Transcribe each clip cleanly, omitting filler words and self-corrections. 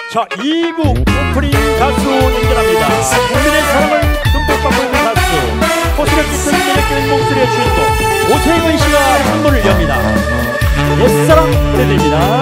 자, 2부 오프닝 가수 연결합니다. 국민의 사랑을 듬뿍 받고 있는 가수, 코스를 깊은 매력적인 목소리의 주인공 오세근 씨가 선물을 엽니다. 옛사랑 보내드립니다.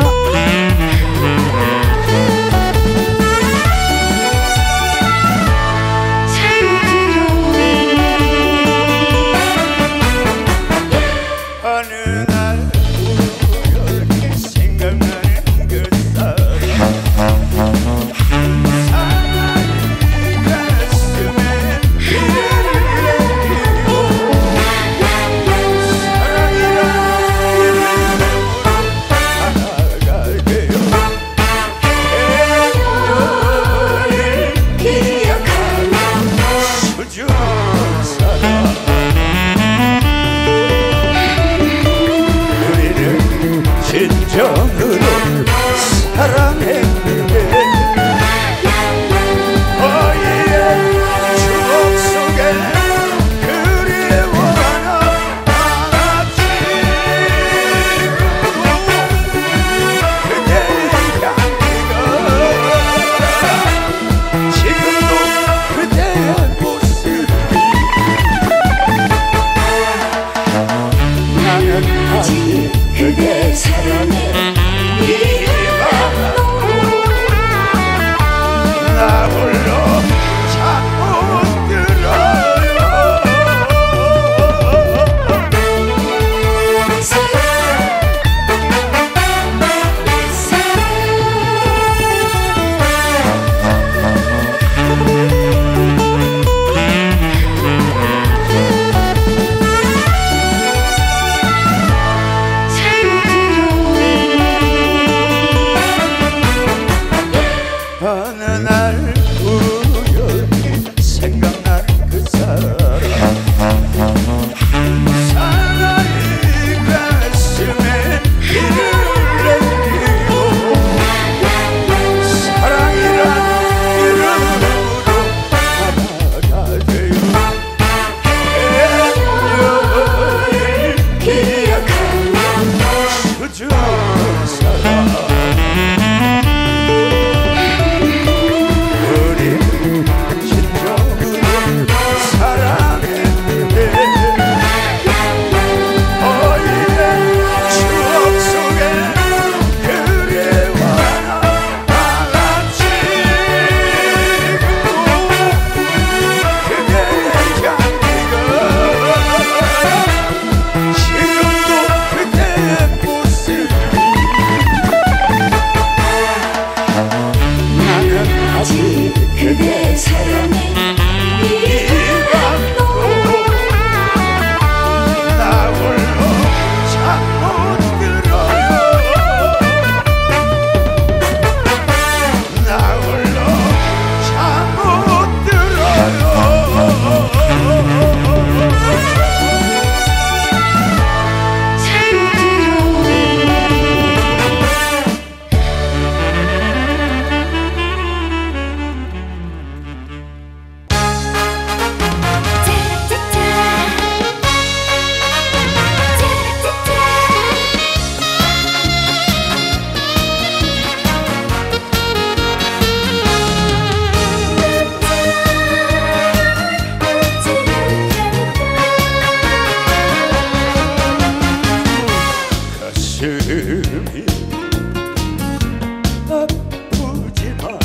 아프지만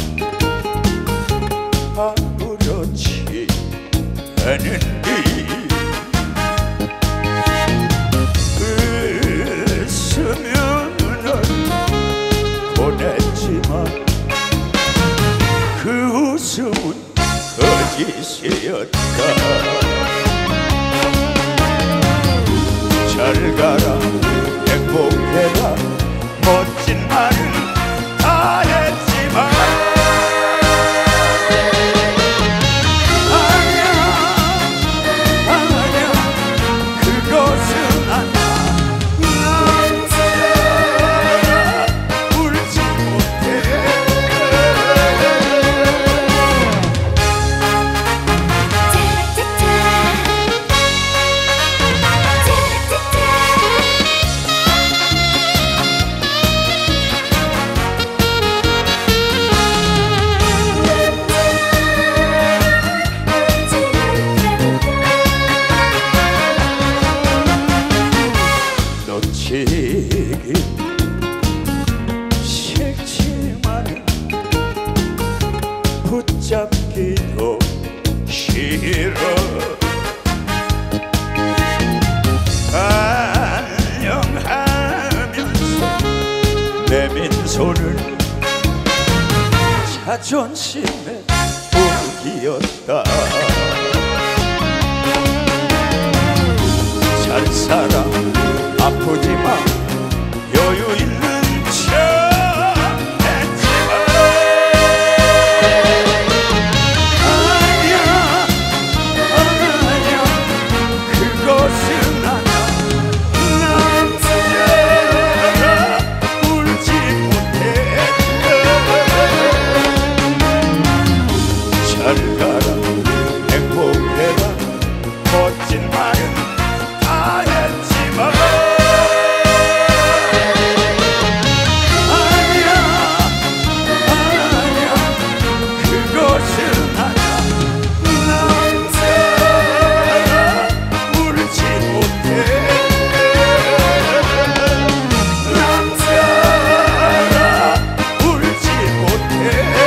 아무렇지 않은데 웃으면은 보냈지만 그 웃음은 거짓이었다. 잘 가라 행복해라 멋진 말은 다 했지만 아니야 그것은 아니야. 울지 못해. 내민소는 자존심의 독이었다. 잘 살아 아프지만 여유 있는 척 했지만 아니야 그것은 아니야. 남자가 울지 못해. 잘 가라 행복해라 멋진 말은 다 했지만 아니야 그것은 아니야. 남자가 울지 못해. 남자가 울지 못해.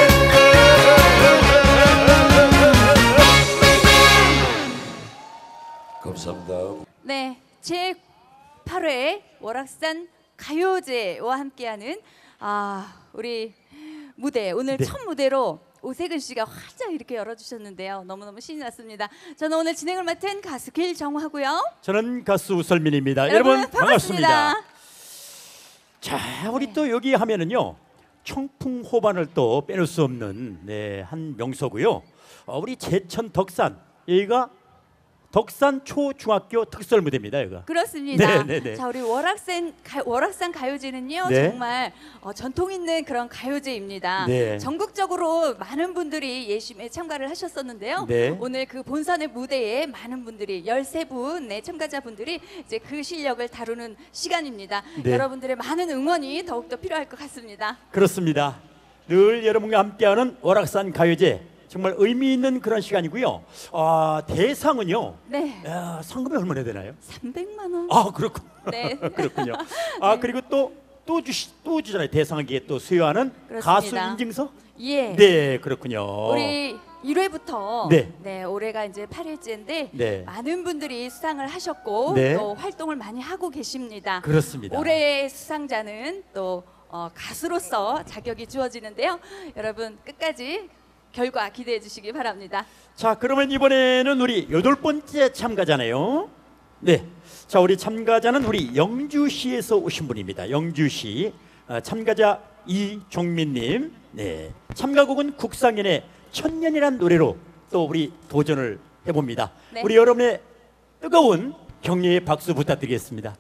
감사합니다. 네, 제 8회 월악산 가요제와 함께하는 우리 무대 오늘 네. 첫 무대로 오세근 씨가 활짝 이렇게 열어주셨는데요. 너무너무 신이 났습니다. 저는 오늘 진행을 맡은 가수 길정화고요. 저는 가수 우설민입니다. 여러분 반갑습니다. 자, 우리 네. 또 여기 하면은요 청풍호반을 또 빼놓을 수 없는 한 명소고요. 우리 제천 덕산 여기가 덕산 초중학교 특설 무대입니다. 여기가. 그렇습니다. 네네네. 자, 우리 월악산 가요제는요 네. 정말 전통 있는 그런 가요제입니다. 네. 전국적으로 많은 분들이 예심에 참가를 하셨었는데요. 네. 오늘 그 본선의 무대에 많은 분들이 13분의 참가자분들이 이제 그 실력을 다루는 시간입니다. 네. 여러분들의 많은 응원이 더욱더 필요할 것 같습니다. 그렇습니다. 늘 여러분과 함께하는 월악산 가요제 정말 의미 있는 그런 시간이고요. 대상은요. 네. 상금이 얼마나 되나요? 300만 원. 그렇군요. 네. 그렇군요. 그리고 또 주잖아요. 대상에게 또 수여하는 그렇습니다. 가수 인증서? 예. 네, 그렇군요. 우리 1회부터 네. 올해가 이제 8회째인데 네. 많은 분들이 수상을 하셨고 네. 또 활동을 많이 하고 계십니다. 그렇습니다. 올해의 수상자는 또 가수로서 자격이 주어지는데요. 여러분 끝까지 결과 기대해 주시기 바랍니다. 자, 그러면 이번에는 우리 8번째 참가자네요. 네. 자, 우리 참가자는 우리 영주시에서 오신 분입니다. 영주시 참가자 이종민님. 네. 참가곡은 국상연의 천년이란 노래로 또 우리 도전을 해봅니다. 네. 우리 여러분의 뜨거운 격려의 박수 부탁드리겠습니다.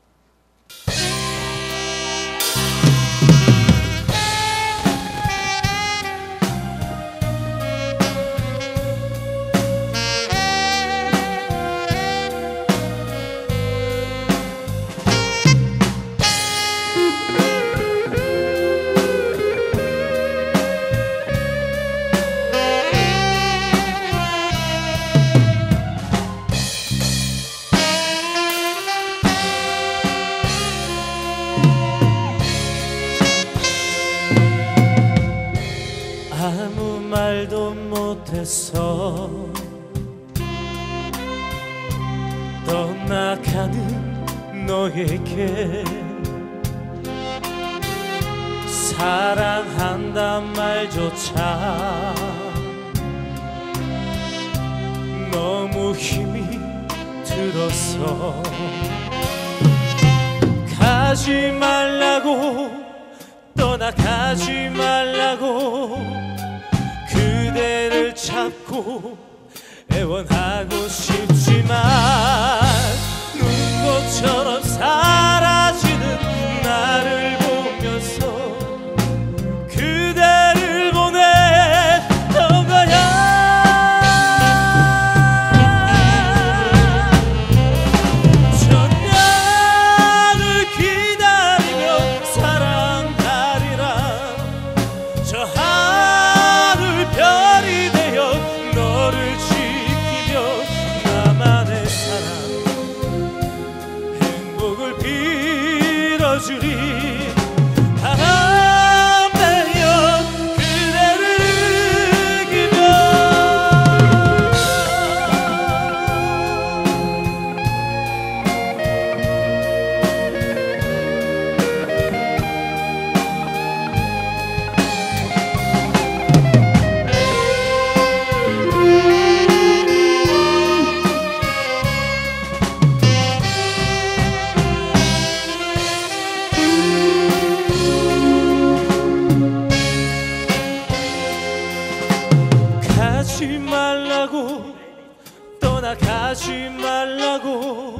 아무 말도 못해서 떠나가는 너에게 사랑한단 말조차 너무 힘이 들어서 가지 말라고 떠나가지 말라고 그대를 잡고 애원하고 싶지만 눈꽃처럼 사라지는 나를 보면서 그대를 보냈던 거야. 천년을 기다리며 사랑하리라. 저 하늘 별이 되어 너를 지키며 나만의 사랑 행복을 빌 가지 말라고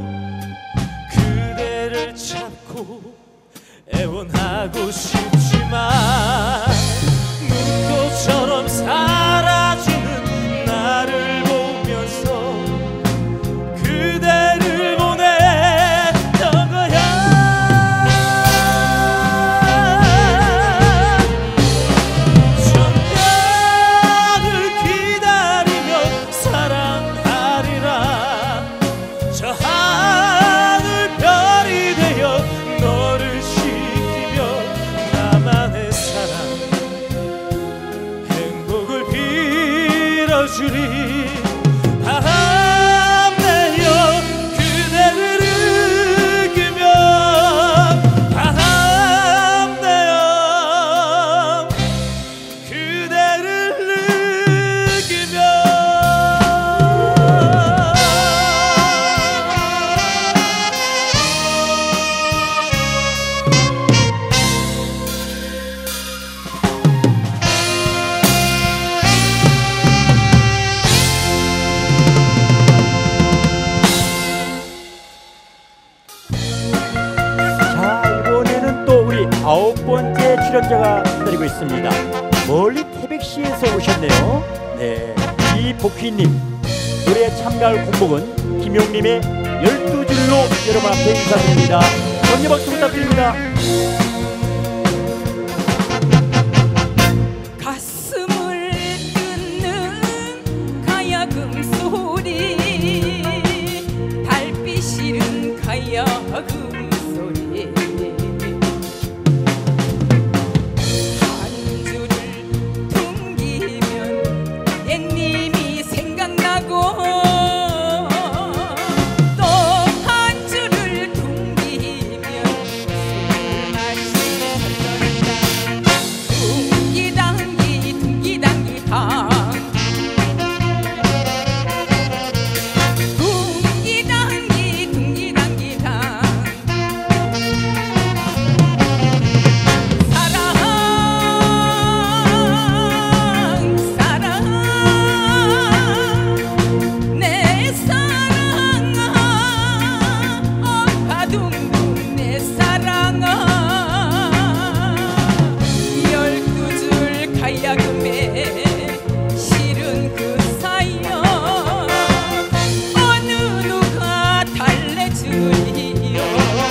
그대를 찾고 애원하고 싶지만 눈꽃처럼 사라지는 나를 보면서 그대를 보냈던 거야. 천년을 기다리며 사랑하리라. 저 하늘별이 되어 너를 지키며 나만의 사랑 행복을 빌어주리. 바람내어 그대를 느끼며 바람내어 그대를 느끼며 자, 이번에는 또 우리 9번째 출연자가 기다리고 있습니다. 멀리 태백시에서 오셨네요. 네, 이복희님. 노래 참가할 곡목은 김용림의 12줄로 여러분 앞에 인사드립니다. 격려 박수 부탁드립니다. 가슴을 뜯는 가야금 소리 달빛 실은 가야금 소리 한 줄을 퉁기면 옛님이 생각나고 또 한 줄을 퉁기면 술 맛이 흘러간다. 둥기당기 둥기당기 당 둥기당기 둥기당기 당 사랑 사랑 내 사랑아 어파둥둥 내 사랑아 12줄 가야금에 실은 그 사이여 어느 누가 달래주리요.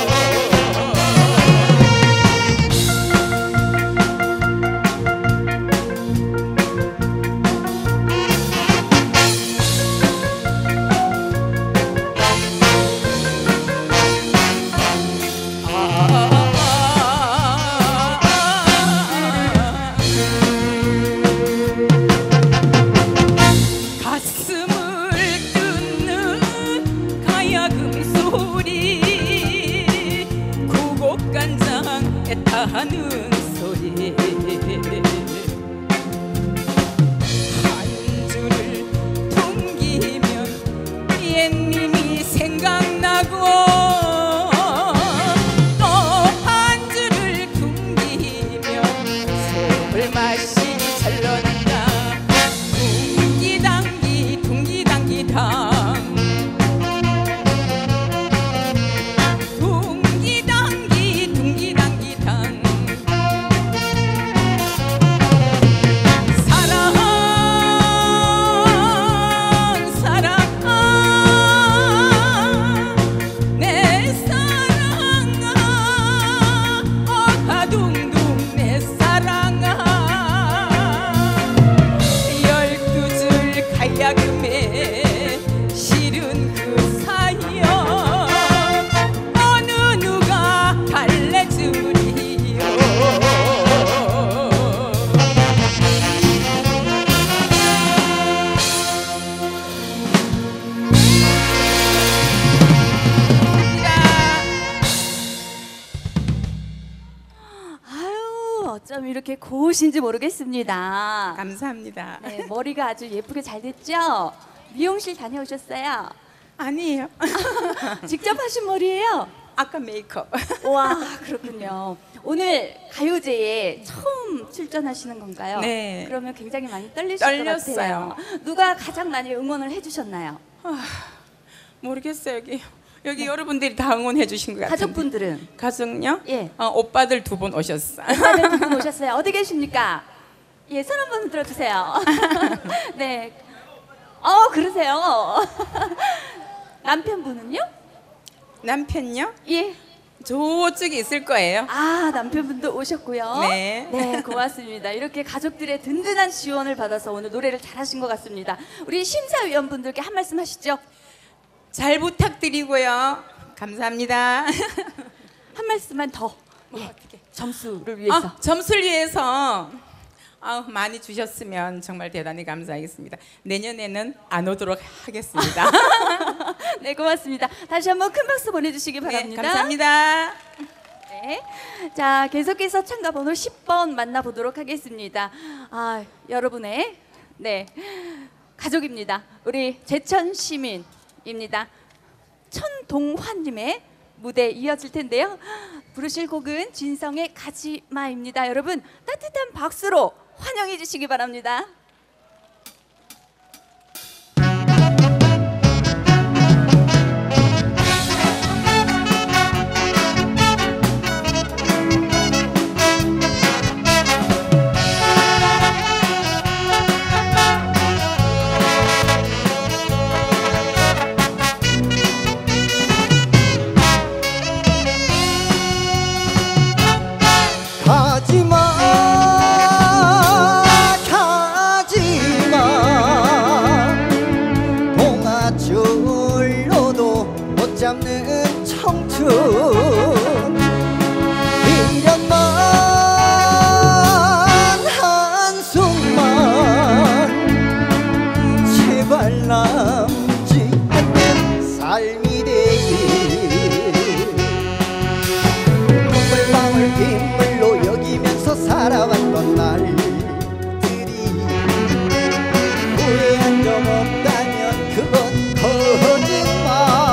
가슴을 뜯는 가야금 소리 구곡간장 애타는 소리 한 줄을 퉁기면 옛님이 생각나고 또 한 줄을 퉁기면 술 맛이 절러난다. 둥기당기 둥기당기 당 둥기당기 둥기당기 당 사랑 사랑 내 사랑아 어파둥둥 내 사랑아 12줄 가야금에 실은 그 사이여 어느 누가 달래주리요. 아유, 어쩜 이렇게 고우신지 모르겠습니다. 감사합니다. 네, 머리가 아주 예쁘게 잘 됐죠? 미용실 다녀오셨어요? 아니에요. 직접 하신 머리예요? 아까 메이크업. 와, 그렇군요. 오늘 가요제에 처음 출전하시는 건가요? 네. 그러면 굉장히 많이 떨리실 것 떨렸어요. 같아요. 누가 가장 많이 응원을 해주셨나요? 모르겠어요. 여기 여러분들이 다 응원해 주신 것 같아요. 가족분들은? 가족요? 예. 오빠들 2분 오셨어. 오빠들 2분 오셨어요. 어디 계십니까? 예, 손 한번 들어주세요. 네. 그러세요. 남편분은요? 남편요? 예. 저쪽에 있을 거예요. 남편분도 오셨고요. 네. 네, 고맙습니다. 이렇게 가족들의 든든한 지원을 받아서 오늘 노래를 잘하신 것 같습니다. 우리 심사위원분들께 한 말씀 하시죠. 잘 부탁드리고요. 감사합니다. 한 말씀만 더. 예, 점수를 위해서. 점수를 위해서 많이 주셨으면 정말 대단히 감사하겠습니다. 내년에는 안 오도록 하겠습니다. 네, 고맙습니다. 다시 한번 큰 박수 보내주시기 바랍니다. 네, 감사합니다. 네. 자, 계속해서 참가 번호 10번 만나보도록 하겠습니다. 여러분의 가족입니다. 우리 제천 시민입니다. 천동환님의 무대 이어질 텐데요. 부르실 곡은 진성의 가지마입니다. 여러분 따뜻한 박수로 환영해 주시기 바랍니다. 잡는 청춘 미련만 한숨만 제발 남지 않는 삶이 되길 눈물방울 빗물로 여기면서 살아왔던 날들이 후회한 점 없다면 그건 거짓말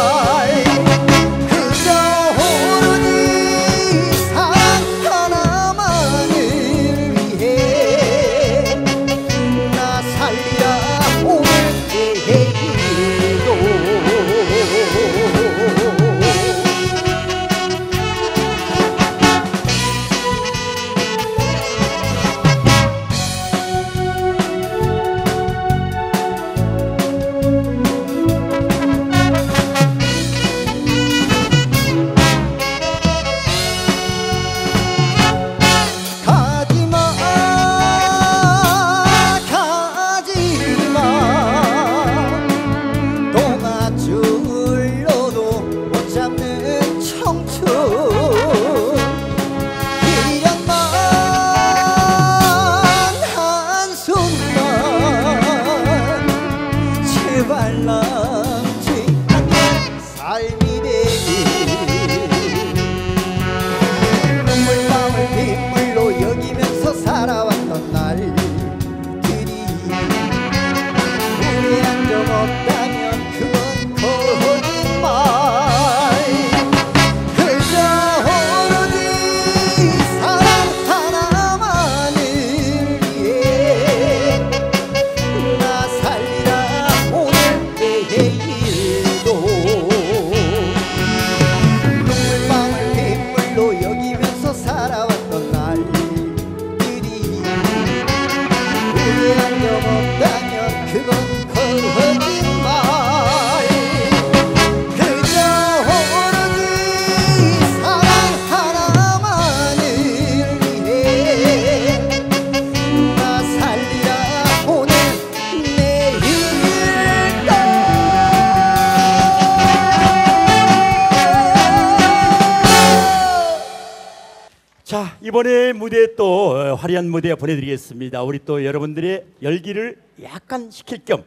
이번에 무대 또 화려한 무대 보내드리겠습니다. 우리 또 여러분들의 열기를 약간 식힐 겸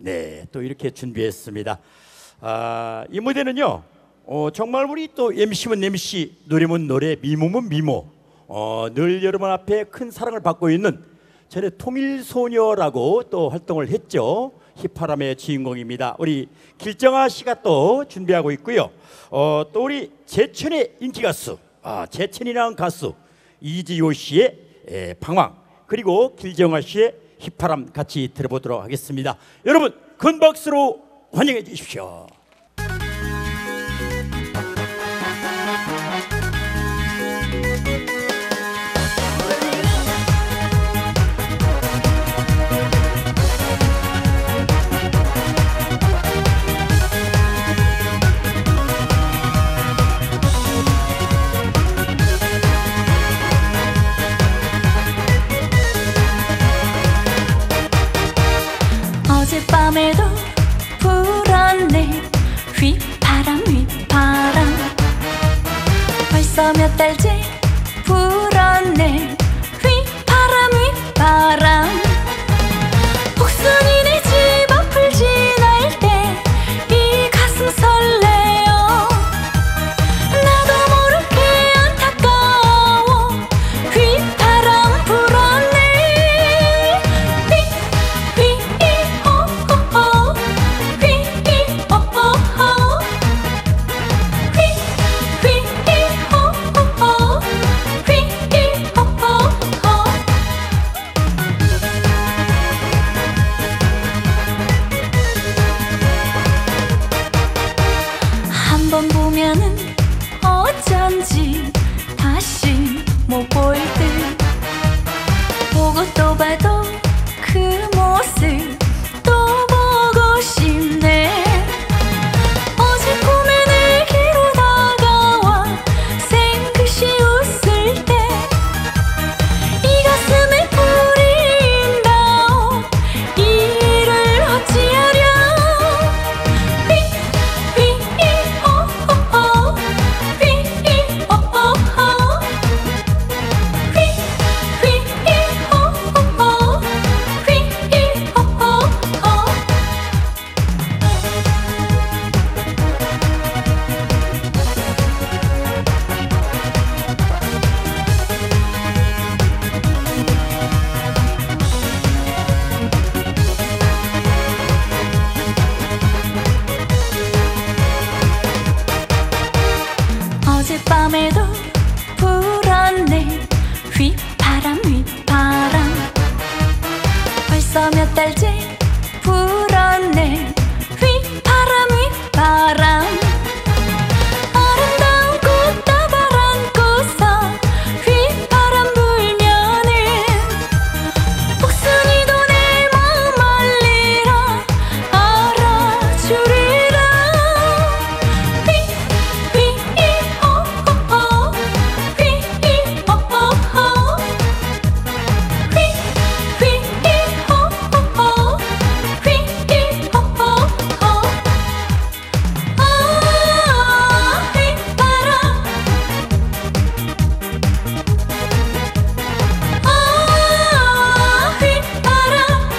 또 이렇게 준비했습니다. 이 무대는요 정말 우리 또 MC면 MC, 노래면 노래, 미모면 미모, 늘 여러분 앞에 큰 사랑을 받고 있는 전에 통일소녀라고 또 활동을 했죠. 휘파람의 주인공입니다. 우리 길정아 씨가 또 준비하고 있고요. 또 우리 제천의 인기 가수, 제천이라는 가수 이지효 씨의 방황, 그리고 길정아 씨의 휘파람 같이 들어보도록 하겠습니다. 여러분 큰 박수로 환영해 주십시오. 어젯밤에도 불었네 휘파람 휘파람 벌써 몇 달째 불었네 휘파람 휘파람 복순이네 집 앞을 지날 때 이 가슴 설레요 나도 모르게 안타까워 휘파람 불었네 휘휘호호호 휘휘호호호 휘휘호호호 휘휘호호호 한 번 보면은 어쩐지 다시 못 볼 듯 보고 또 봐도 그 모습 또 보고 싶네 어제 꿈에 내게로 다가와 생긋이 웃을 때 이 가슴에 불이 나오 이 일을 어찌하랴 휘휘호호호 휘휘호호호 휘휘호호호 휘휘호호호 어젯밤에도 불었네 휘파람 휘파람 벌써 몇 달째 불었네 휘파람 휘파람 아름다운 꽃다발 안고서 휘파람 불면은 복순이도 내 마음 알리라 알아주리라 휘휘호호호 휘휘호호호 휘휘호호호 휘휘호호호 아 휘파람 아 휘파람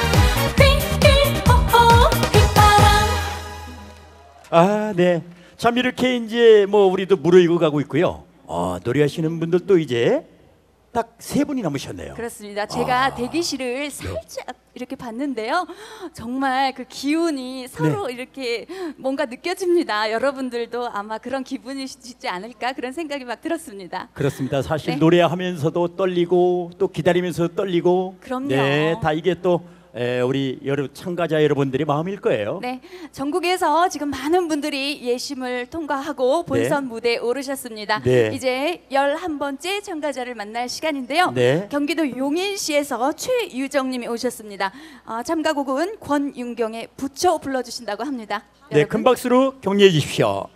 휘휘호호 휘파람 아, 네. 참 이렇게 이제 뭐 우리도 무르익어 가고 있고요. 노래하시는 분들도 이제 딱 세 분이 남으셨네요. 그렇습니다. 제가 대기실을 살짝 이렇게 봤는데요. 정말 그 기운이 서로 이렇게 뭔가 느껴집니다. 여러분들도 아마 그런 기분이시지 않을까 그런 생각이 막 들었습니다. 그렇습니다. 사실 네. 노래하면서도 떨리고 또 기다리면서 떨리고 그럼요. 네, 다 이게 또 우리 참가자 여러분들의 마음일 거예요. 네, 전국에서 지금 많은 분들이 예심을 통과하고 본선 무대에 오르셨습니다. 네. 이제 11번째 참가자를 만날 시간인데요. 네. 경기도 용인시에서 최유정님이 오셨습니다. 참가곡은 권윤경의 부처 불러주신다고 합니다. 네, 여러분. 큰 박수로 격려해 주십시오.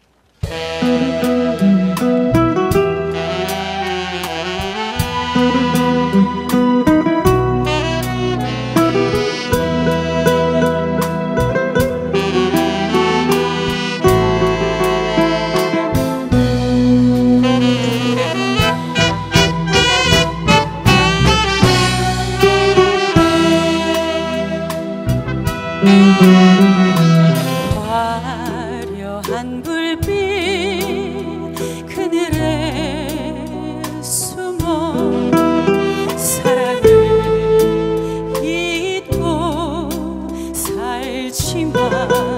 화려한 불빛 그늘에 숨어 사랑을 잊고 살지만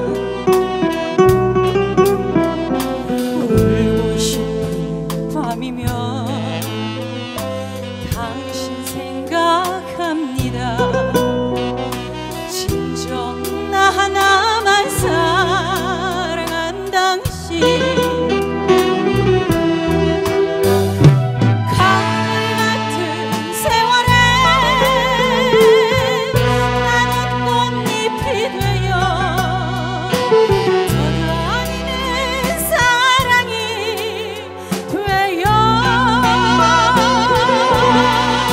울고 싶은 밤이면 당신 생각합니다. 진정 나 하나만 사랑한 당신 가을 같은 세월에 나는 꽃잎이 되어 떠다니는 사랑이 되어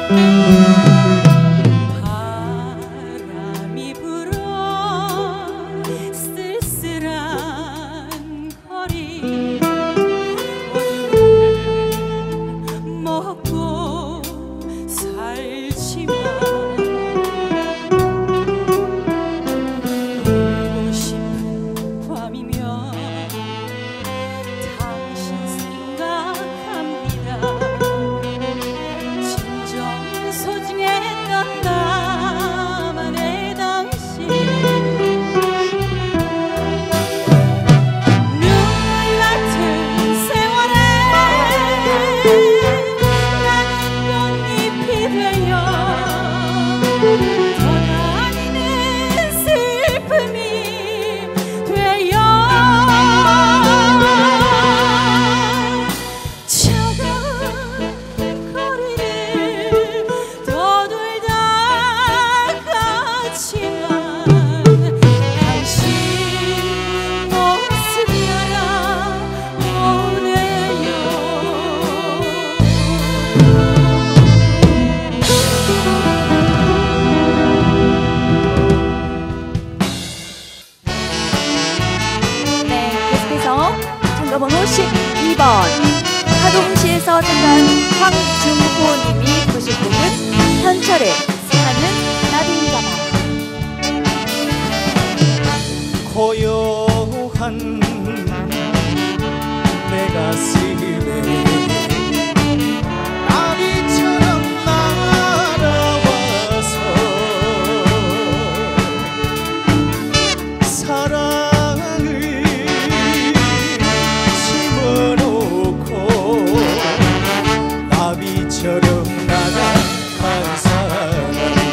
바람이 불어 쓸쓸한 거리 어둠을 먹고 살지만 울고 싶은 밤이면 당신 생각합니다. 진정 소중했던 나만의 당신 눈물 같은 세월에 나는 꽃잎이 되어 떠나는 슬픔이 되어 차가운 거리를 떠돌다 갔지만 당신 모습이 네, 계속해서 참가번호 12번 하동시에서 참가한 황중호님이 부르실 곡은 현철의 사랑은 나비인가봐. 고요한 내 가슴에 나비처럼 날아와서 사랑을 심어놓고 나비처럼 날아간 사람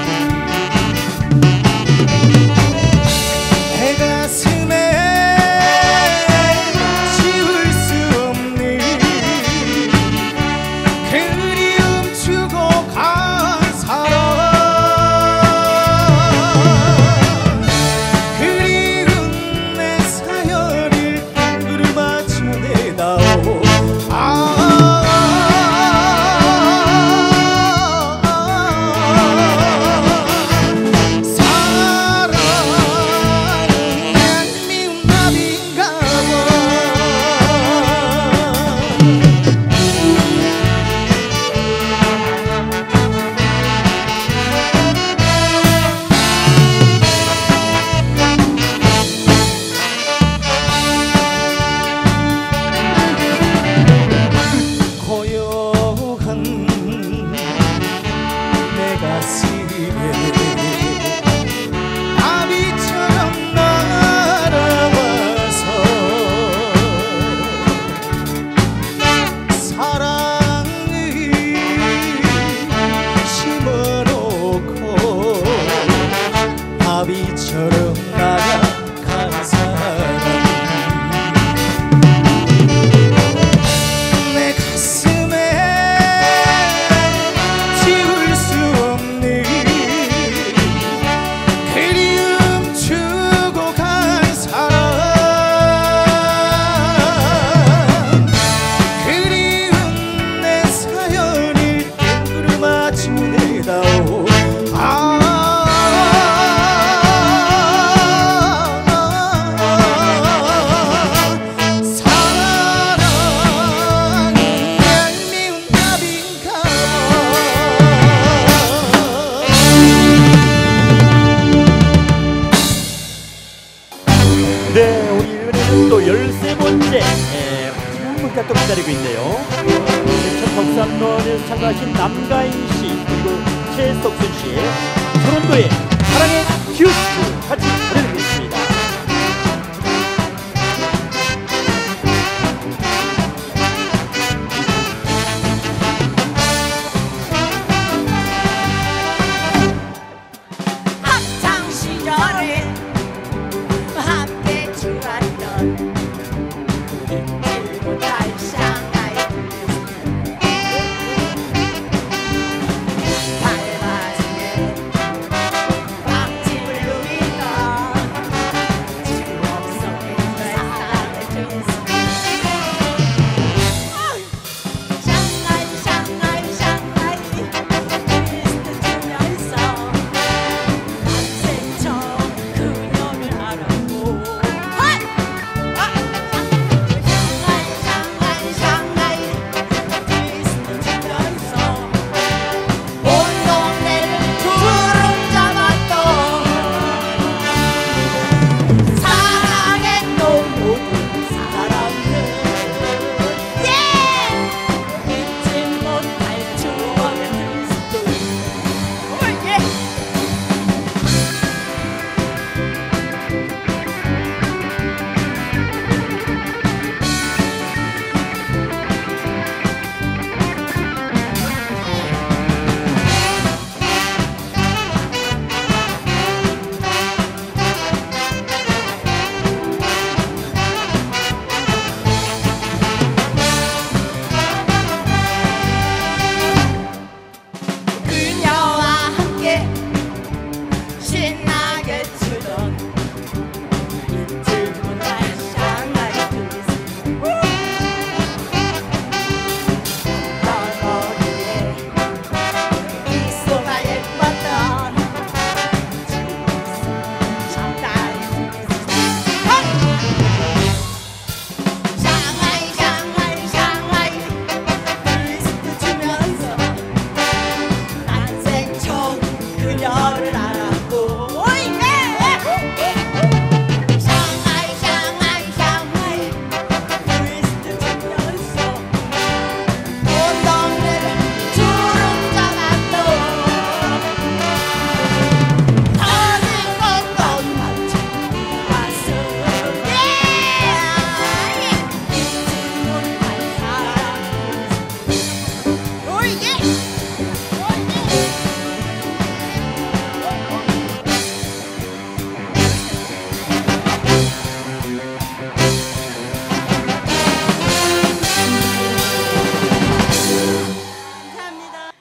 내 가슴에 지울 수 없는 그리움 주고 간 사람 그리운 내 사연을 뚫어마 전해다오 사랑은 미운 나비인가 봐 고요한 내 가슴에 나비처럼 날아와서 사랑을 심어놓고 나비처럼 날아간 사람 내 가슴에 지울 수 없는 그리움 주고 간 사람 그리운 내 사연을 뚫어마 전해다오 사랑은 얄미운 나비인가 네, 우리 이번에는 또 13번째 마지막 문자 또 기다리고 있네요. 첫 덕산론에서 참가하신 남가인 씨 그리고 최석순 씨의 토론토의 사랑의 듀스 같이 보내드리겠습니다. 학창 시절에 함께 추었던 달마지에 빵집을 누비던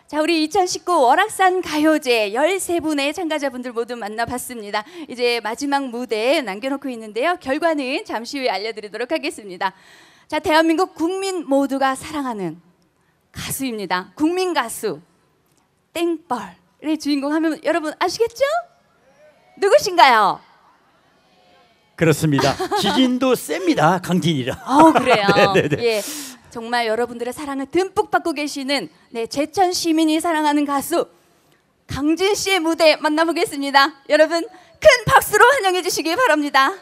자, 우리 2019 월악산 가요제 13분의 참가자분들 모두 만나봤습니다. 이제 마지막 무대에 남겨놓고 있는데요. 결과는 잠시 후에 알려드리도록 하겠습니다. 자, 대한민국 국민 모두가 사랑하는 가수입니다. 국민 가수 땡벌의 주인공 하면 여러분 아시겠죠? 누구신가요? 그렇습니다. 지진도 셉니다. 강진이라. 그래요. 네네네. 예. 정말 여러분들의 사랑을 듬뿍 받고 계시는 제천 시민이 사랑하는 가수 강진 씨의 무대 만나보겠습니다. 여러분 큰 박수로 환영해 주시기 바랍니다.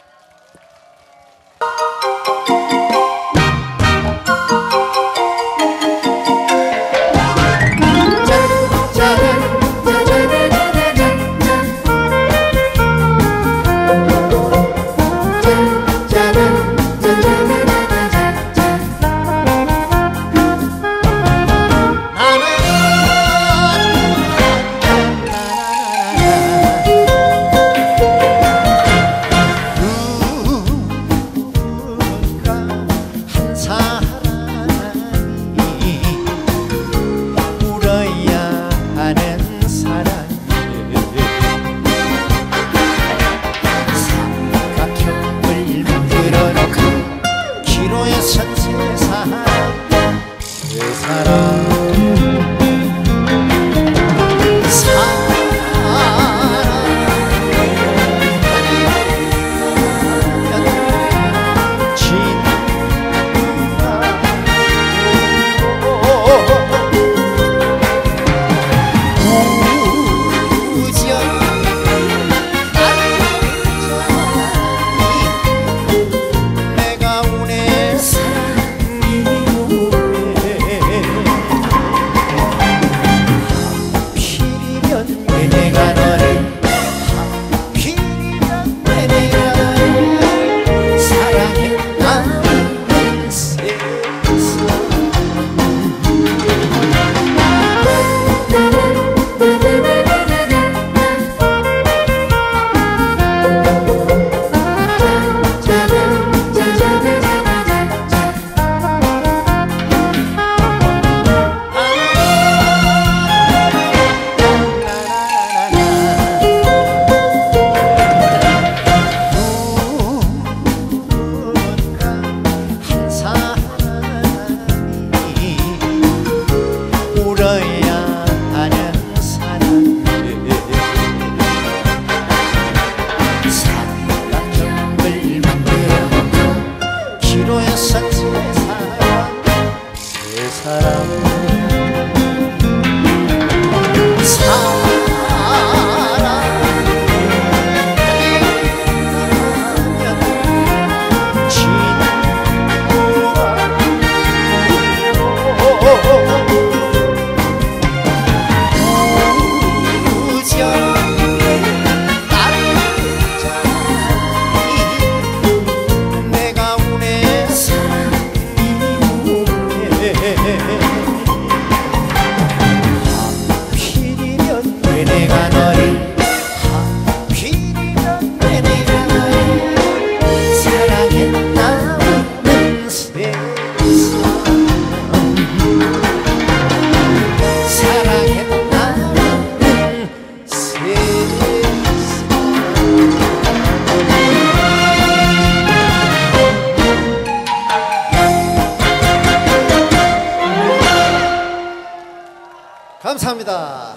감사합니다.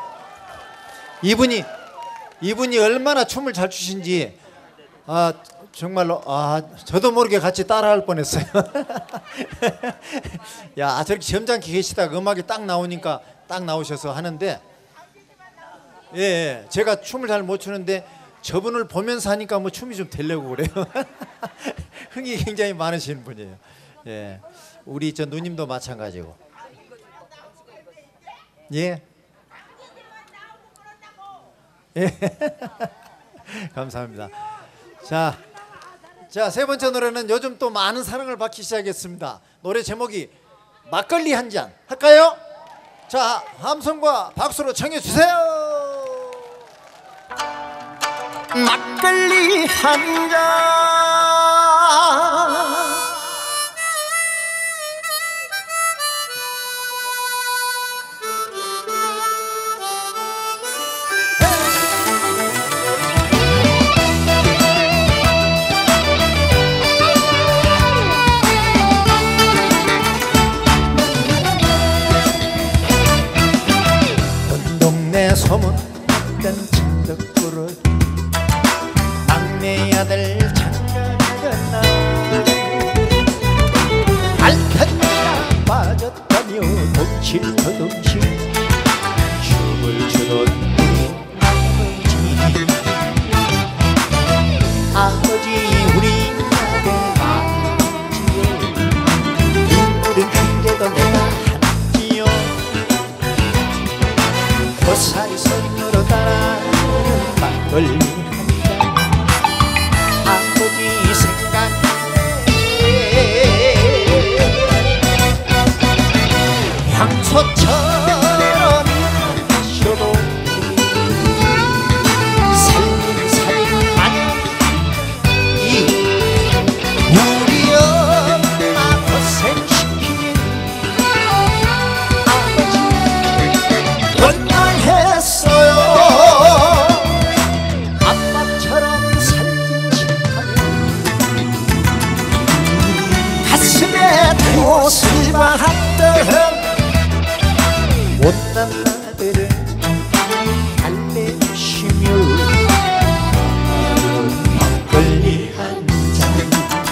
이분이 얼마나 춤을 잘 추신지 정말로 저도 모르게 같이 따라할 뻔했어요. 야, 저렇게 점잖게 계시다가 음악이 딱 나오니까 딱 나오셔서 하는데, 예, 제가 춤을 잘 못 추는데 저분을 보면서 하니까 뭐 춤이 좀 되려고 그래요. 흥이 굉장히 많으신 분이에요. 예, 우리 저 누님도 마찬가지고. 예. 예. 감사합니다. 자, 세 번째 노래는 요즘 또 많은 사랑을 받기 시작했습니다. 노래 제목이 막걸리 한 잔 할까요? 자, 함성과 박수로 청해 주세요. 막걸리 한 잔 소문났던 천덕꾸러기 막내 아들 장가가던 날 알탄기가 빠졌다며 dom실더dom실 춤을 추던 우리 아버지 우리 아들 아버지요 눈물은 흘려도 내가 하지요 고사리 손으로 따라오는 막걸리 한잔 아버지 생각에 향초처럼 마셔도 살림 마냥 우리 엄마 고생시키는 아버지 원망했어요. 아빠처럼 살긴 싫다면 가슴에 옷을 박았던 못난 아들은 달래주시며 막걸리 한잔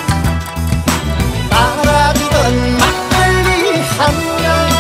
따라주던 막걸리 한잔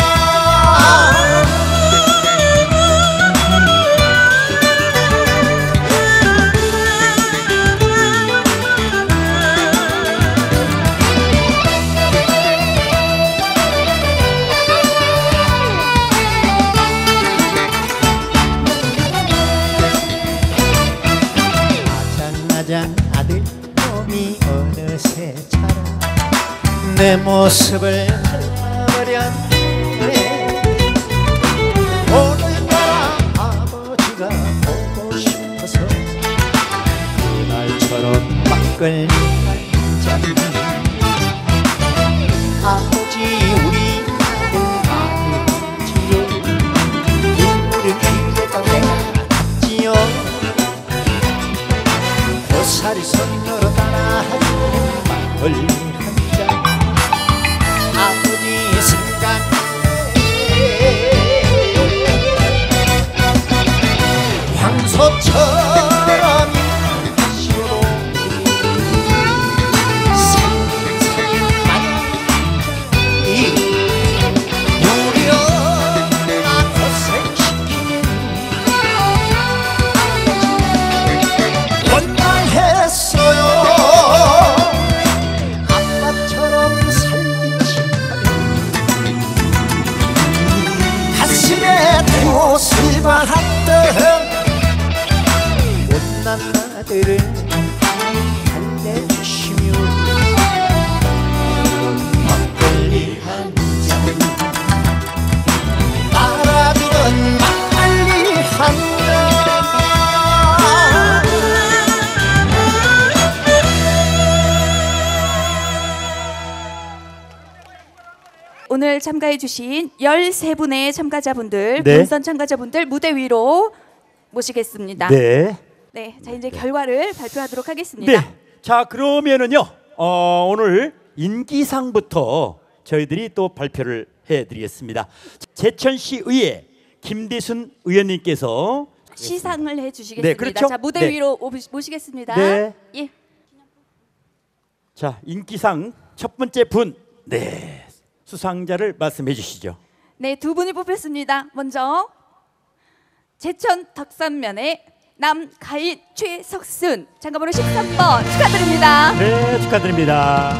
아장아장 아들 놈이 어느새 자라 내 모습을 닮아버렸네. 오늘따라 아버지가 보고 싶어서 그날처럼 막걸리 한잔 아버지 우리 아들 아버지요 눈물을 흘려도 내가 닿지요 고사리 손으로 따라하는 막걸리 한잔 아버지 생각에 향소처럼 마셔도 살림 마냥 우리 엄마 고생시키는 원망했어요. 아빠처럼 살긴 싫다면 가슴에 옷을 박았던 못난 아들은 달래주시며 막걸리 한잔 따라주던 막걸리 한잔 오늘 참가해주신 13분의 참가자분들, 네. 본선 참가자분들 무대 위로 모시겠습니다. 네. 네, 자 이제 결과를 발표하도록 하겠습니다. 네. 자 그러면은요 오늘 인기상부터 저희들이 또 발표를 해드리겠습니다. 제천시 의회 김대순 의원님께서 시상을 해주시겠습니다. 네, 그렇죠? 자 무대 네. 위로 모시겠습니다. 네. 예. 자 인기상 첫 번째 분, 네 수상자를 말씀해 주시죠. 네, 두 분이 뽑혔습니다. 먼저 제천 덕산면의 남가인 최석순 참가번호 13번 축하드립니다. 네 축하드립니다.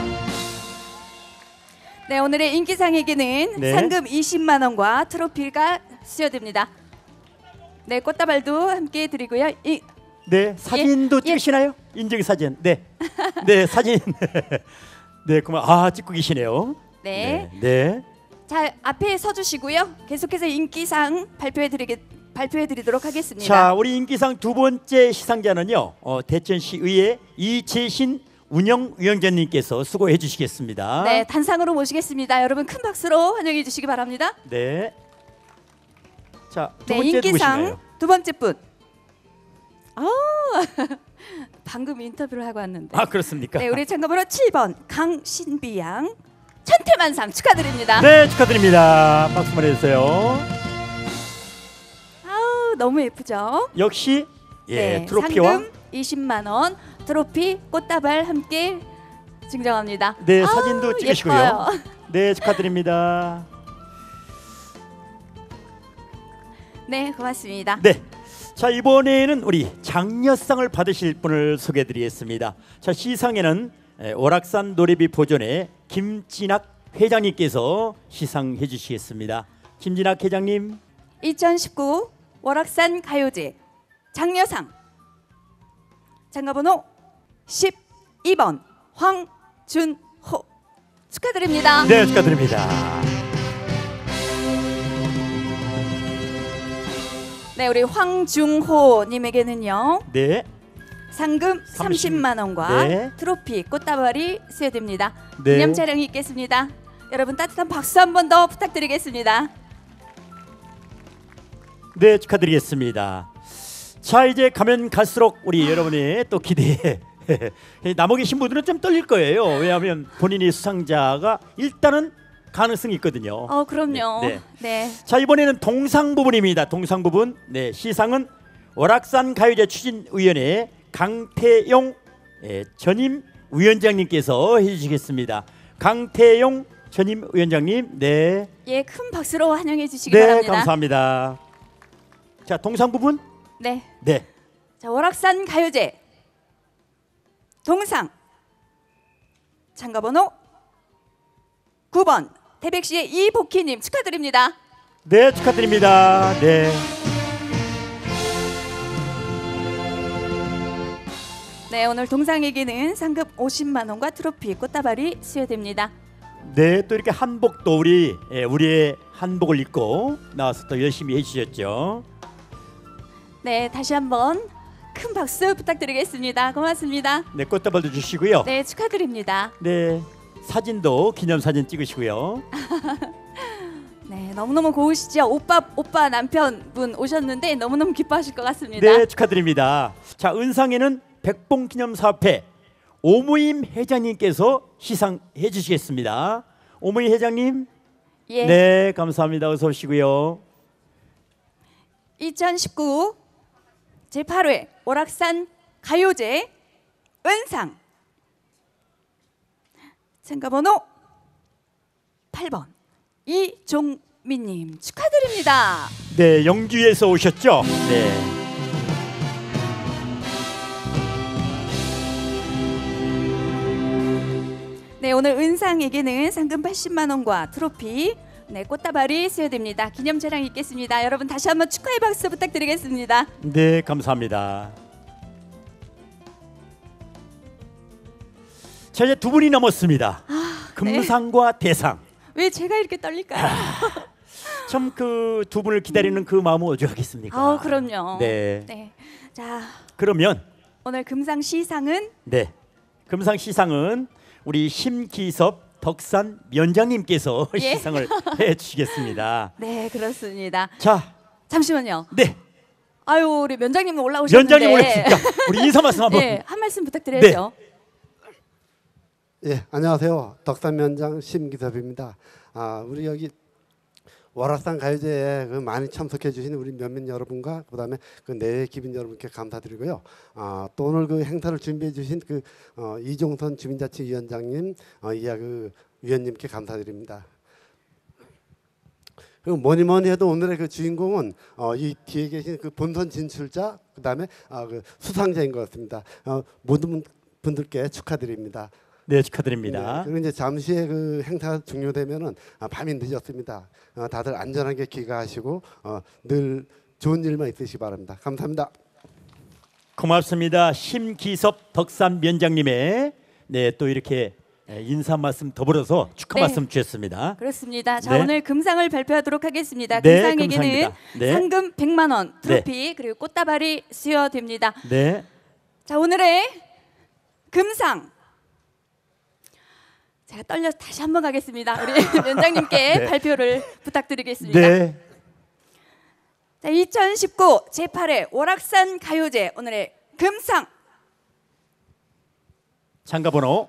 네, 오늘의 인기상에게는 네. 상금 20만 원과 트로피가 수여됩니다. 네, 꽃다발도 함께 드리고요. 네 사진도 예. 찍으시나요? 인증 사진. 네. 네 사진. 네 그만 찍고 계시네요. 네. 네. 자, 앞에 서주시고요. 계속해서 인기상 발표해드리도록 하겠습니다. 자, 우리 인기상 두 번째 시상자는요. 대천시 의회 이재신 운영위원장님께서 수고해 주시겠습니다. 네, 단상으로 모시겠습니다. 여러분 큰 박수로 환영해 주시기 바랍니다. 네. 자, 두 네, 번째 인기상 누구신가요? 두 번째 분. 방금 인터뷰를 하고 왔는데. 아, 그렇습니까? 네, 우리 참가번호 7번 강신비 양 천태만상 축하드립니다. 네, 축하드립니다. 박수 보내주세요. 아우 너무 예쁘죠? 역시 네, 트로피와 상금 20만 원, 트로피, 꽃다발 함께 증정합니다. 네, 아우, 사진도 찍으시고요. 예뻐요. 네, 축하드립니다. 네, 고맙습니다. 네. 자, 이번에는 우리 장려상을 받으실 분을 소개해드리겠습니다. 자, 시상에는 오락산 노래비 보존의 김진학 회장님께서 시상해 주시겠습니다. 김진학 회장님. 2019 월악산 가요제 장려상 장가번호 12번 황준호 축하드립니다. 네, 축하드립니다. 네, 우리 황중호 님에게는요. 네. 상금 30만 원과 네. 트로피, 꽃다발이 수여됩니다. 네. 기념 촬영이 있겠습니다. 여러분 따뜻한 박수 한 번 더 부탁드리겠습니다. 네, 축하드리겠습니다. 자, 이제 가면 갈수록 우리 여러분의 또 기대에 남아 계신 분들은 좀 떨릴 거예요. 왜냐하면 본인이 수상자가 일단은 가능성이 있거든요. 그럼요. 네, 네. 자, 이번에는 동상 부분입니다. 동상 부분. 네, 시상은 월악산 가요제 추진위원회 강태용 전임 위원장님께서 해주시겠습니다. 강태용 전임 위원장님, 네. 예, 큰 박수로 환영해 주시기 네, 바랍니다. 감사합니다. 자, 동상 부분. 네. 네. 자, 월악산 가요제 동상 참가번호 9번 태백시의 이복희님 축하드립니다. 네, 축하드립니다. 네. 네, 오늘 동상에게는 상금 50만 원과 트로피, 꽃다발이 수여됩니다. 네, 또 이렇게 한복도 우리의 한복을 입고 나와서 또 열심히 해주셨죠. 네, 다시 한번 큰 박수 부탁드리겠습니다. 고맙습니다. 네, 꽃다발도 주시고요. 네, 축하드립니다. 네, 사진도 기념사진 찍으시고요. 네, 너무너무 고우시죠? 오빠 남편분 오셨는데 너무너무 기뻐하실 것 같습니다. 네, 축하드립니다. 자, 은상에는 백봉기념사업회 오무임 회장님께서 시상해 주시겠습니다. 오무임 회장님. 예. 네, 감사합니다. 어서 오시고요. 2019 제8회 월악산 가요제 은상 참가번호 8번 이종민님 축하드립니다. 네, 영주에서 오셨죠? 네. 네, 오늘 은상에게는 상금 80만 원과 트로피, 네, 꽃다발이 수여됩니다. 기념 촬영이 있겠습니다. 여러분 다시 한번 축하의 박수 부탁드리겠습니다. 네, 감사합니다. 자, 이제 두 분이 남았습니다. 금상과 대상. 왜 제가 이렇게 떨릴까요? 참 그 두 분을 기다리는 그 마음은 어쩌겠습니까? 그럼요. 네. 네. 자, 그러면 오늘 금상 시상은 네, 금상 시상은 우리 심기섭 덕산 위원장님께서 예. 시상을 해주시겠습니다. 네, 그렇습니다. 자, 잠시만요. 네, 아유, 우리 면장님 올라오셨는데. 위원장님 올라오십니까? 우리 인사 말씀 한번. 네, 한 말씀 부탁드려야죠. 예, 안녕하세요. 덕산면장 심기섭입니다. 우리 여기 월악산 가요제에 많이 참석해 주신 우리 면민 여러분과 그다음에 그 내외 기빈 여러분께 감사드리고요. 또 오늘 그 행사를 준비해 주신 그 이종선 주민자치위원장님, 이하 그 위원님께 감사드립니다. 그리고 뭐니 해도 오늘의 그 주인공은 이 뒤에 계신 그 본선 진출자, 그다음에 그 수상자인 것 같습니다. 모든 분들께 축하드립니다. 네, 축하드립니다. 네, 그리고 이제 잠시 후에 그 행사가 종료되면은 밤이 늦었습니다. 다들 안전하게 귀가하시고 늘 좋은 일만 있으시기 바랍니다. 감사합니다. 고맙습니다. 심기섭 덕산 위원장님의 네, 또 이렇게 인사 말씀 더불어서 축하 네. 말씀 주셨습니다. 그렇습니다. 자, 네. 오늘 금상을 발표하도록 하겠습니다. 네, 금상에게는 금상입니다. 네. 상금 100만 원, 트로피, 그리고 꽃다발이 수여됩니다. 네, 자, 오늘의 금상. 제가 떨려서 다시 한번 가겠습니다. 우리 위원장님께 네. 발표를 부탁드리겠습니다. 네, 자, 2019 제8회 월악산 가요제 오늘의 금상 참가번호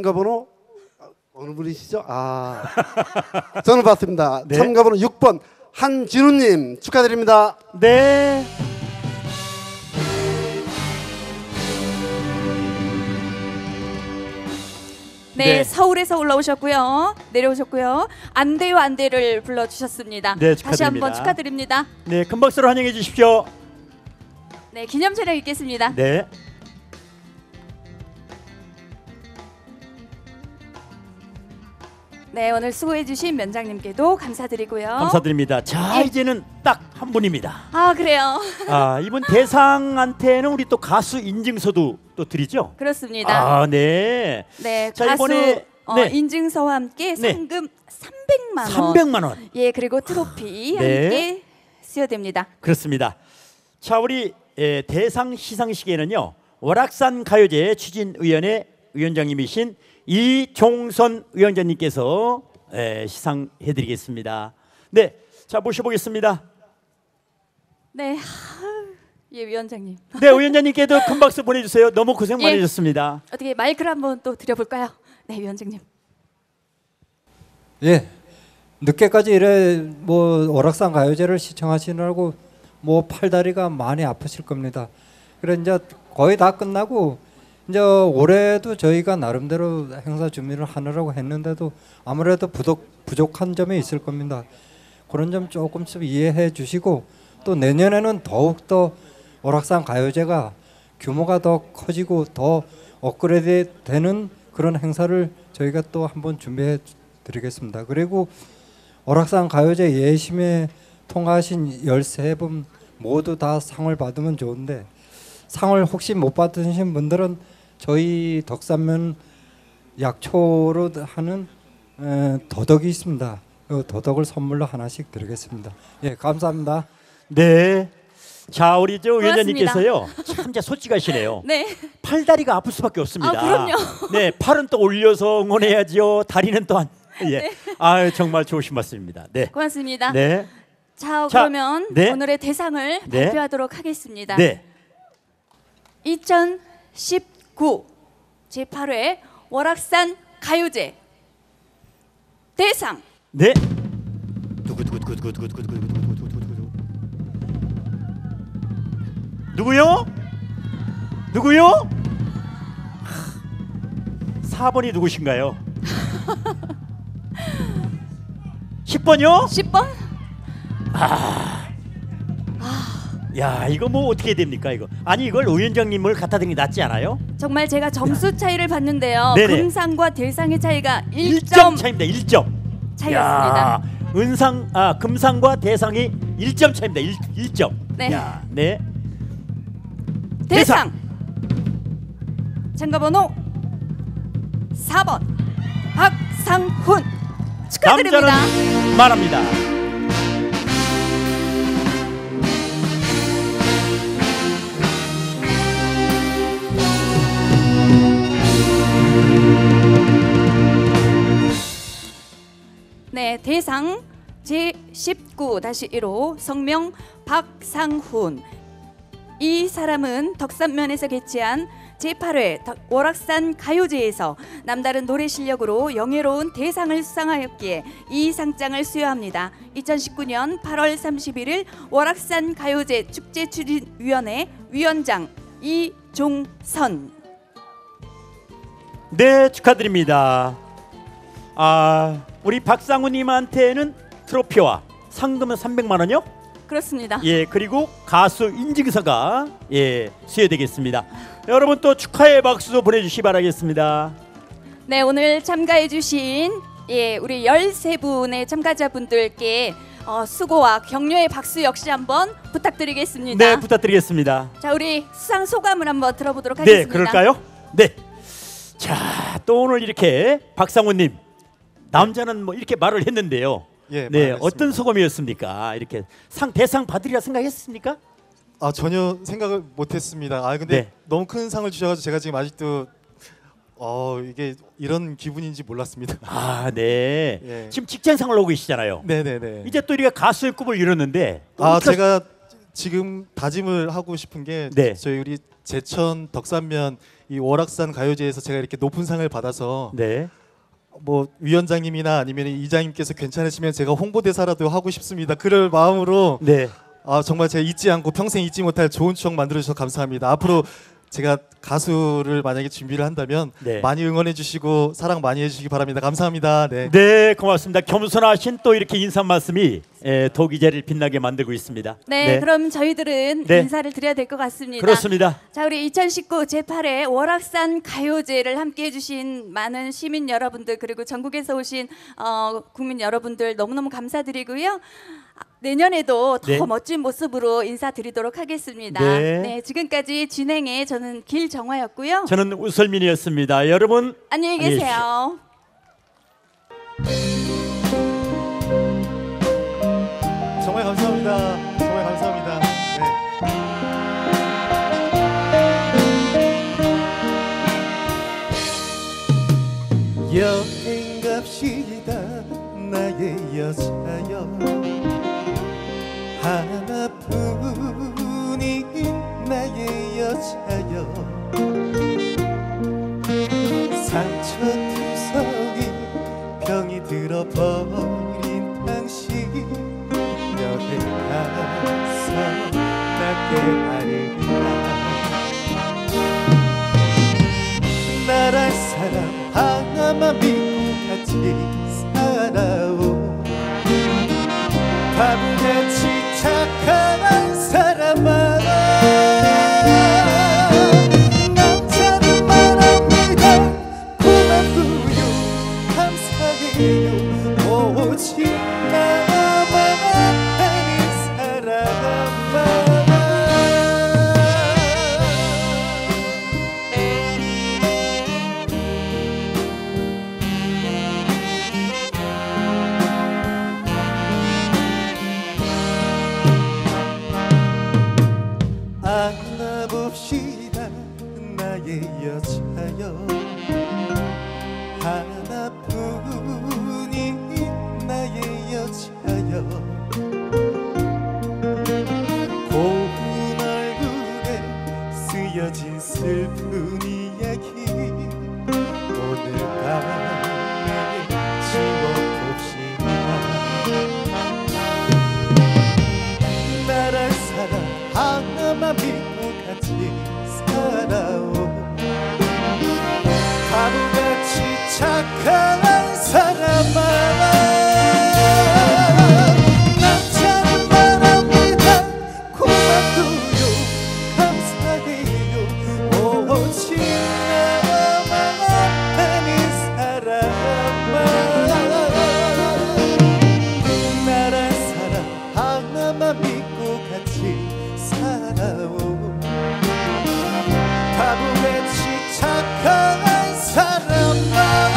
참가번호 어느 분이시죠? 저는 봤습니다. 네. 참가번호 6번 한진우님 축하드립니다. 네. 네, 네. 서울에서 올라오셨고요. 내려오셨고요. 안 돼요, 안 돼를 불러주셨습니다. 네, 다시 한번 축하드립니다. 축하드립니다. 네, 큰 박수로 환영해 주십시오. 네, 기념 촬영 있겠습니다. 네. 네, 오늘 수고해주신 면장님께도 감사드리고요. 감사드립니다. 자, 예. 이제는 딱 한 분입니다. 아, 그래요. 아, 이분 대상한테는 우리 또 가수 인증서도 또 드리죠? 그렇습니다. 아, 네. 네, 자, 가수 이번에 네. 인증서와 함께 네. 상금 300만 원. 300만 원. 예, 그리고 트로피 네. 함께 수여됩니다. 그렇습니다. 자, 우리 대상 시상식에는요. 월악산 가요제 추진위원회 위원장님이신 이종선 위원장님께서 시상해드리겠습니다. 네, 자 모셔보겠습니다. 네, 예, 위원장님. 네, 위원장님께도 큰 박수 보내주세요. 너무 고생 예. 많으셨습니다. 어떻게 마이크를 한번 또 드려볼까요? 네, 위원장님. 예, 늦게까지 이래 뭐 월악산 가요제를 시청하시느라고 뭐 팔다리가 많이 아프실 겁니다. 그래 이제 거의 다 끝나고 이제 올해도 저희가 나름대로 행사 준비를 하느라고 했는데도 아무래도 부족한 점이 있을 겁니다. 그런 점 조금씩 이해해 주시고 또 내년에는 더욱더 월악산 가요제가 규모가 더 커지고 더 업그레이드 되는 그런 행사를 저희가 또 한번 준비해 드리겠습니다. 그리고 월악산 가요제 예심에 통과하신 13분 모두 다 상을 받으면 좋은데 상을 혹시 못 받으신 분들은 저희 덕산면 약초로 하는 도덕이 있습니다. 그 도덕을 선물로 하나씩 드리겠습니다. 예, 감사합니다. 네. 자, 우리 저 고맙습니다. 위원장님께서요. 참 이제 솔직하시네요. 네. 팔다리가 아플 수밖에 없습니다. 아, 그럼요. 네, 팔은 또 올려서 응원해야지요. 다리는 또 한. 예. 네. 아, 정말 좋으신 말씀입니다. 네. 고맙습니다. 네. 자, 자, 그러면 네. 오늘의 대상을 네. 발표하도록 하겠습니다. 네. 2019 제8회 월악산 가요제 대상 네. 누구요? 누구요? 4번이 누구신가요? 10번요? 10번? 야, 이거 뭐 어떻게 됩니까 이거? 아니 이걸 위원장님을 갖다 드리는 게 낫지 않아요? 정말 제가 점수 차이를 봤는데요. 네네. 금상과 대상의 차이가 1점 1점 차입니다. 1점. 차이였습니다. 금상과 대상이 1점 차입니다. 1점. 네. 야, 네. 대상 참가번호 4번 박상훈 축하드립니다. 남자는 말합니다. 네, 대상 제19-1호 성명 박상훈. 이 사람은 덕산면에서 개최한 제8회 월악산 가요제에서 남다른 노래 실력으로 영예로운 대상을 수상하였기에 이 상장을 수여합니다. 2019년 8월 31일 월악산 가요제 축제추진위원회 위원장 이종선. 네, 축하드립니다. 아, 우리 박상우님한테는 트로피와 상금은 300만 원이요? 그렇습니다. 예, 그리고 가수 인증서가 수여되겠습니다. 여러분 또 축하의 박수도 보내주시기 바라겠습니다. 네, 오늘 참가해주신 우리 13분의 참가자분들께 수고와 격려의 박수 역시 한번 부탁드리겠습니다. 네, 부탁드리겠습니다. 자, 우리 수상 소감을 한번 들어보도록 네, 하겠습니다. 그럴까요? 네. 자, 또 오늘 이렇게 박상우님 남자는 뭐 이렇게 말을 했는데요. 예, 네, 말했습니다. 어떤 소감이었습니까? 이렇게 대상 받으리라 생각했습니까? 아, 전혀 생각을 못했습니다. 아, 근데 네. 너무 큰 상을 주셔가지고 제가 지금 아직도 이게 이런 기분인지 몰랐습니다. 아, 네. 예. 지금 직장생활 하고 계시잖아요. 네네네. 이제 또 우리가 가수의 꿈을 이뤘는데. 제가 지금 다짐을 하고 싶은 게 네. 저희 우리 제천 덕산면 이 월악산 가요제에서 제가 이렇게 높은 상을 받아서 네. 뭐 위원장님이나 아니면 이장님께서 괜찮으시면 제가 홍보대사라도 하고 싶습니다. 그럴 마음으로 네. 정말 제가 잊지 않고 평생 잊지 못할 좋은 추억 만들어 주셔서 감사합니다. 앞으로 제가 가수를 만약에 준비를 한다면 네. 많이 응원해 주시고 사랑 많이 해주시기 바랍니다. 감사합니다. 네, 네, 고맙습니다. 겸손하신 또 이렇게 인사 말씀이 도기제를 빛나게 만들고 있습니다. 네, 그럼 저희들은 네. 인사를 드려야 될 것 같습니다. 그렇습니다. 자, 우리 2019 제8회 월악산 가요제를 함께해 주신 많은 시민 여러분들 그리고 전국에서 오신 국민 여러분들 너무너무 감사드리고요. 내년에도 더 네. 멋진 모습으로 인사드리도록 하겠습니다. 네. 네, 지금까지 진행의 저는 길정화였고요. 저는 우설민이었습니다. 여러분 안녕히 계세요. 정말 감사합니다. 정말 감사합니다. 네. 여행 갑시다 나의 여자여 하나뿐인 나의 여자여 상처투성이 병이 들어버린 당신 여행 가서 낫게 하리라 나랄 사람 하나만 믿고 같이 살아오 바보같이 착한 사람아 남자는 말합니다 고맙고요 감사해요 오직 나만 아닌 사람아 안아봅시다 나의 여자여 하나뿐인 나의 여자여 고운 얼굴에 쓰여진 슬픈 이야기 오늘 밤에 지워봅시다 나랄 사랑 하나만 믿고 같이 살아오 바보같이 착한 사람아 남자는 말합니다 고맙고요 감사해요 오직 나만 아닌 사람아 나란 사람 하나만 믿고 같이 살아오 바보같이 착한 사람아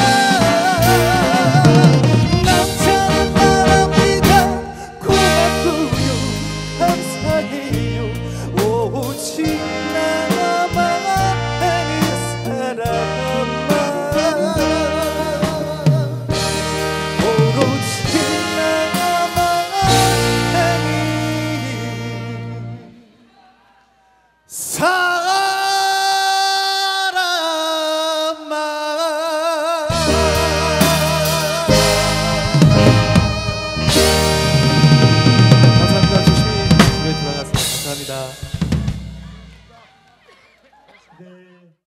남자는 말합니다 고맙고요 감사해요 오직 나만 아닌 사람아 오로지 나만 아닌 감사합니다. 조심히 집에 돌아가세요. 감사합니다.